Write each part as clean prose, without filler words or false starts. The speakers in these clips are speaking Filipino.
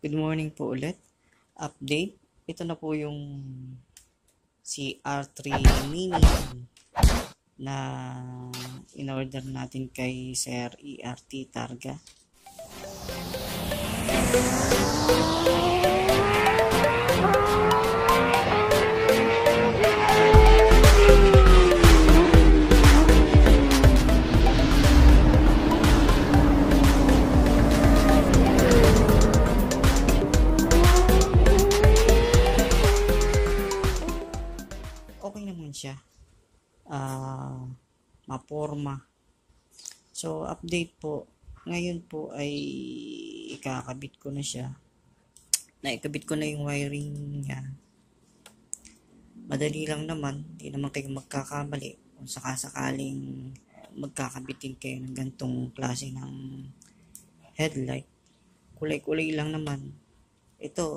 Good morning po ulit. Update. Ito na po yung CR3 Mini na in-order natin kay Sir ERT Targa. Okay naman siya. Maporma. So, update po. Ngayon po ay ikakabit ko na siya. Naikabit ko na yung wiring niya. Madali lang naman. Hindi naman kayo magkakamali. Kung sakasakaling magkakabitin kayo ng gantong klase ng headlight. Kulay-kulay lang naman. Ito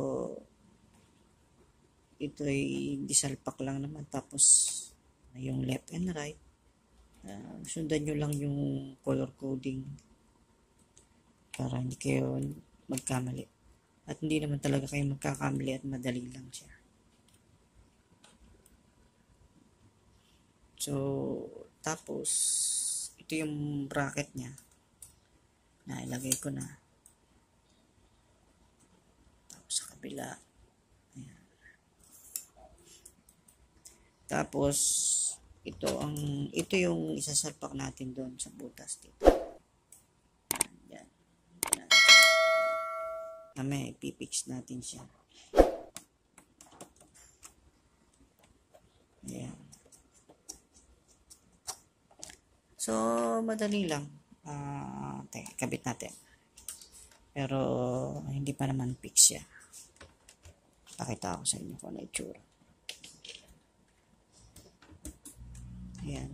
ay disalpak lang naman. Tapos yung left and right. Sundan nyo lang yung color coding para hindi kayo magkamali. At hindi naman talaga kayo magkakamali at madali lang siya. So, tapos ito yung bracket niya. Nailagay ko na. Tapos sa kabila. Ayan. Tapos ito yung isasalpak natin doon sa butas dito. Yan. Mamaya ipipix natin siya. Ayan. So, madali lang. Kabit natin. Pero, hindi pa naman fix siya. Pakita ko sa inyo kung ano itsura. Ayan.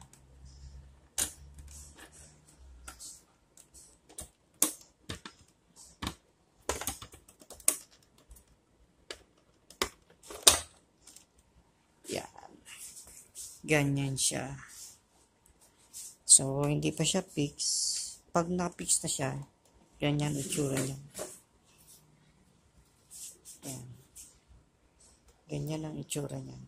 Yan. Ganyan siya. So, hindi pa siya fix. Pag na-fix na siya, ganyan itsura niya. Ayan. Ganyan ang itsura niya.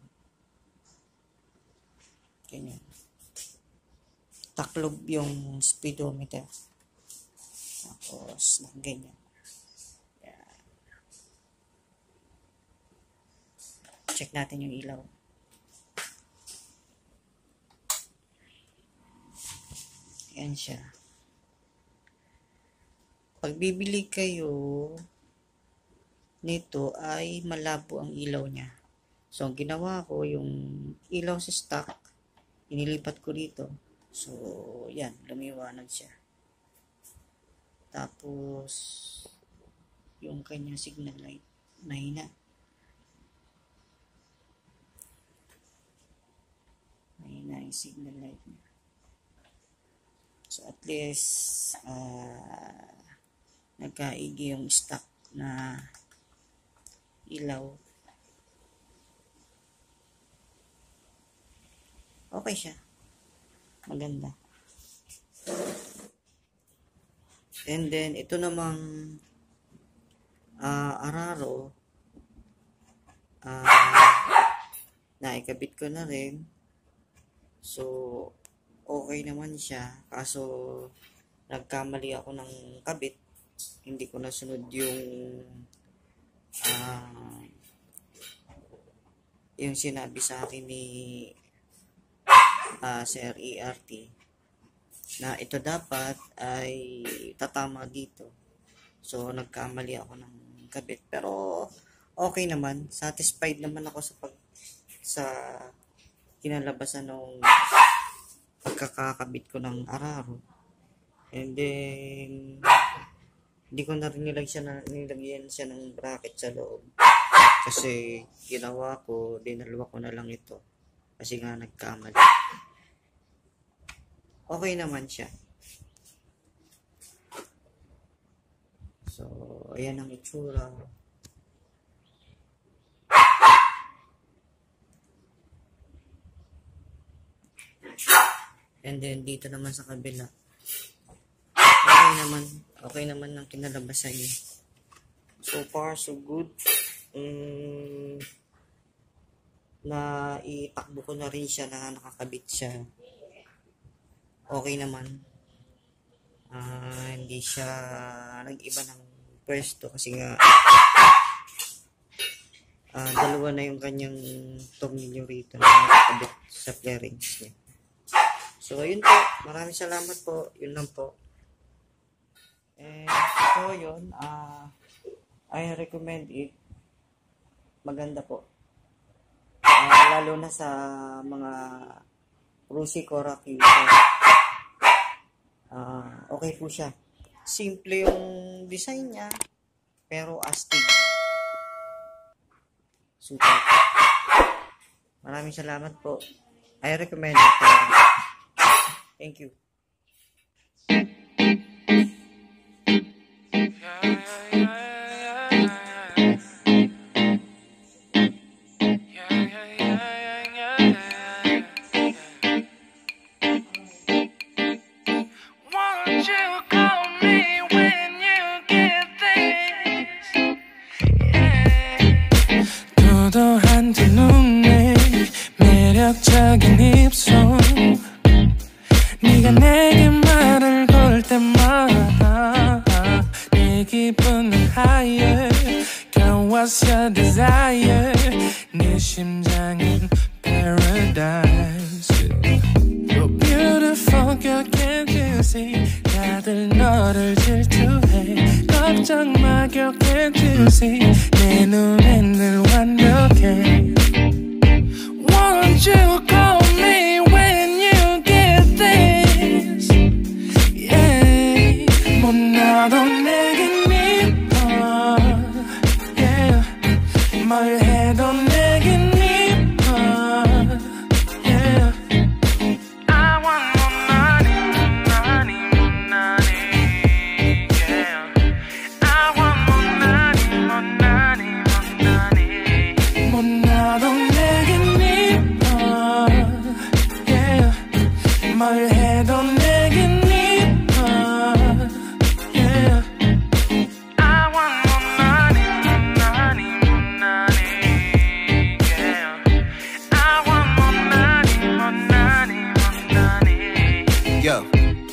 Ganyan. Taklob yung speedometer. Tapos, ganyan. Yan. Check natin yung ilaw. Yan siya. Pag bibili kayo nito ay malabo ang ilaw niya. So, ang ginawa ko, yung ilaw sa stock, inilipat ko dito. So, yan, lumiwanag siya. Tapos, yung kanyang signal light, mahina. Mahina yung signal light niya. So, at least, nagkaigi yung stock na ilaw. Okay siya. Maganda. And then, ito namang araro. Naikabit ko na rin. So, okay naman siya. Kaso, nagkamali ako ng kabit. Hindi ko nasunod yung sinabi sa akin ni Sir ERT na ito dapat ay tatama dito. So, nagkamali ako ng kabit. Pero, okay naman. Satisfied naman ako sa kinalabasan ng pagkakakabit ko ng araro. And then, hindi ko na rin nilagyan siya ng bracket sa loob. Kasi, ginawa ko, dinalawa ko na lang ito. Kasi nga nagkamali. Okay naman siya. So, ayan ang itsura. And then, dito naman sa kabila. Okay naman ang kinalabasan niya. So, far so good. Na itakbo ko na rin siya na nakakabit siya. Okay naman. Hindi siya nag-iba ng pwesto kasi nga dalawa na yung kanyang tornilyo rito na nakakabit sa flarings niya. So, yun po. Maraming salamat po. Yun lang po. And so, yun. I recommend it. Maganda po. Lalo na sa mga Rusi Cora user. Okay po siya. Simple yung design niya, pero astig. Super. Maraming salamat po. I recommend it. Thank you. 도도한 두 눈에 매력적인 입술 네가 내게 말을 걸 때마다 내 기분은 higher Girl what's your desire 네 심장은 paradise You're beautiful girl can't you see 다들 너를 질투해 걱정 마 girl can't you see 내 눈엔 늘 완벽해 Won't you call me when you get this Yeah 못나도 내겐 이뻐 Yeah 뭘 해도 내겐 이뻐 Yeah I want more money, money, more money Yeah I want more money, more money, more money 못나도 내겐 이뻐 Yeah 뭘 해도 내겐 이뻐 Yeah I want more money, more money, more money Yeah I want more money, more money, more money Yo.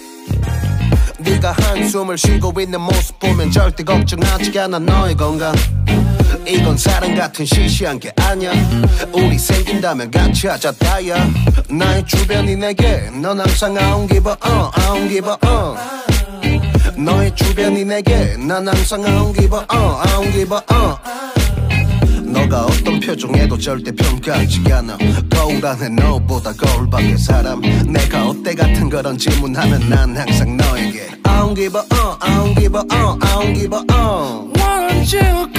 네가 한숨을 쉬고 있는 모습 보면 절대 걱정하지 않아 너의 건강 이건 사랑 같은 시시한 게 아니야 우리 생긴다면 같이 하자 다야 나의 주변이 내게 넌 항상 I don't give a I don't give a 너의 주변이 내게 난 항상 I don't give a I don't give a 너가 어떤 표정에도 절대 평가하지 않아 거울 안에 너보다 거울 밖의 사람 내가 어때 같은 그런 질문하면 난 항상 너에게 I don't give a I don't give a I don't give a Won't you